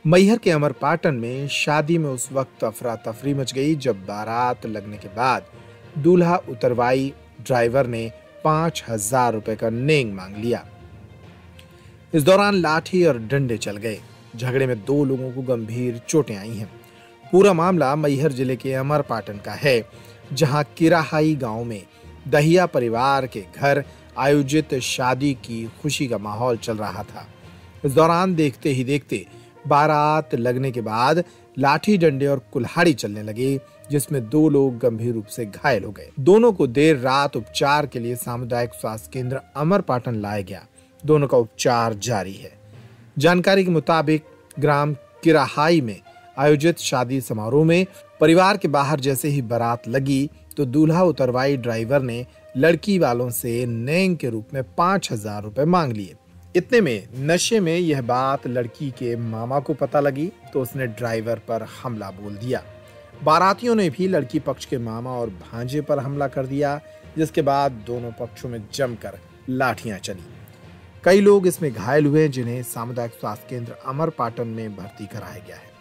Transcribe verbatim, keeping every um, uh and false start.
मैहर के अमरपाटन में शादी में उस वक्त अफरा तफरी मच गई जब बारात लगने के बाद दूल्हा उतरवाई ड्राइवर ने पांच हजार रुपए का नेंग मांग लिया। इस दौरान लाठी और डंडे चल गए। झगड़े में दो लोगों को गंभीर चोटें आई हैं। पूरा मामला मैहर जिले के अमरपाटन का है, जहां किराहाई गांव में दहिया परिवार के घर आयोजित शादी की खुशी का माहौल चल रहा था। इस दौरान देखते ही देखते बारात लगने के बाद लाठी डंडे और कुल्हाड़ी चलने लगे, जिसमें दो लोग गंभीर रूप से घायल हो गए। दोनों को देर रात उपचार के लिए सामुदायिक स्वास्थ्य केंद्र अमरपाटन लाया गया। दोनों का उपचार जारी है। जानकारी के मुताबिक ग्राम किराहाई में आयोजित शादी समारोह में परिवार के बाहर जैसे ही बारात लगी तो दूल्हा उतरवाई ड्राइवर ने लड़की वालों से नेंग के रूप में पांच हजार रुपए मांग लिए। इतने में नशे में यह बात लड़की के मामा को पता लगी तो उसने ड्राइवर पर हमला बोल दिया। बारातियों ने भी लड़की पक्ष के मामा और भांजे पर हमला कर दिया, जिसके बाद दोनों पक्षों में जमकर लाठियां चली। कई लोग इसमें घायल हुए, जिन्हें सामुदायिक स्वास्थ्य केंद्र अमरपाटन में भर्ती कराया गया है।